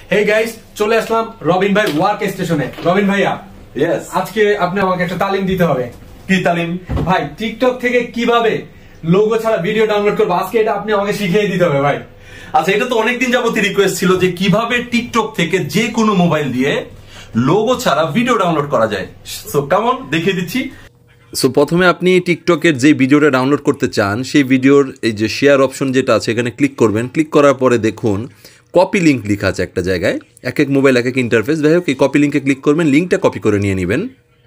Hey guys, চলে আসলাম রবিন ভাই work স্টেশনে। রবিন ভাইয়া, यस আজকে আপনি আমাকে একটা তালিম দিতে হবে। কি তালিম ভাই, টিকটক থেকে কিভাবে লোগো ছাড়া ভিডিও ডাউনলোড করব, আজকে এটা আপনি আমাকে শিখিয়ে দিতে হবে ভাই। আচ্ছা, এটা তো অনেকদিন যাবত রিকোয়েস্ট ছিল যে কিভাবে টিকটক থেকে যে কোনো মোবাইল দিয়ে লোগো ছাড়া ভিডিও ডাউনলোড করা যায়। সো কেমন দেখিয়ে দিচ্ছি। সো প্রথমে আপনি টিকটকের যে ভিডিওটা ডাউনলোড করতে চান সেই ভিডিওর এই যে শেয়ার অপশন যেটা আছে এখানে ক্লিক করবেন। ক্লিক করার পরে দেখুন কপি লিঙ্ক লেখা আছে একটা জায়গায়, এক এক মোবাইল এক এক ইন্টারফেস। যাই হোক, এই কপি লিঙ্কে ক্লিক করবেন, লিঙ্কটা কপি করে নিয়ে নেবেন।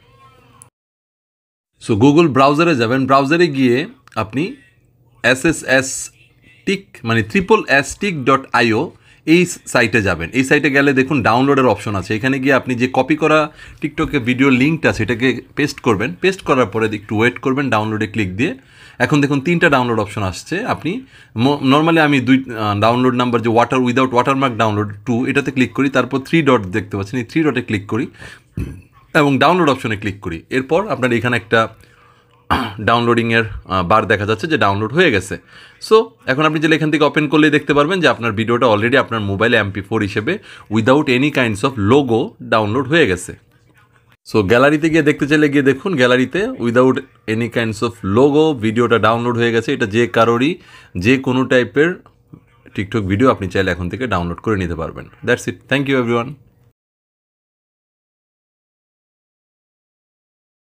সো গুগল ব্রাউজারে যাবেন, ব্রাউজারে গিয়ে আপনি SSS টিক মানে SSSTIC.io এই সাইটে যাবেন। এই সাইটে গেলে দেখুন ডাউনলোডের অপশন আছে, এখানে গিয়ে আপনি যে কপি করা টিকটকে ভিডিও লিঙ্কটা সেটাকে পেস্ট করবেন। পেস্ট করার পরে একটু ওয়েট করবেন, ডাউনলোডে ক্লিক দিয়ে এখন দেখুন 3টা ডাউনলোড অপশন আসছে। আপনি নর্মালি আমি ডাউনলোড নাম্বার যে উইদাউট ওয়াটারমার্ক ডাউনলোড 2 এটাতে ক্লিক করি, তারপর 3 ডট দেখতে পাচ্ছেন, এই 3 ডটে ক্লিক করি এবং ডাউনলোড অপশনে ক্লিক করি। এরপর আপনার এখানে একটা ডাউনলোডিংয়ের বার দেখা যাচ্ছে যে ডাউনলোড হয়ে গেছে। সো এখন আপনি যদি এখান থেকে ওপেন করলেই দেখতে পারবেন যে আপনার ভিডিওটা অলরেডি আপনার মোবাইলে MP4 হিসেবে without any kinds of logo download হয়ে গেছে। সো গ্যালারিতে গিয়ে দেখতে চাইলে গিয়ে দেখুন, গ্যালারিতে without any kinds of logo ভিডিওটা ডাউনলোড হয়ে গেছে। এটা যে কারোরই যে কোনো টাইপের টিকটক ভিডিও আপনি চাইলে এখন থেকে ডাউনলোড করে নিতে পারবেন। That's it. Thank you everyone.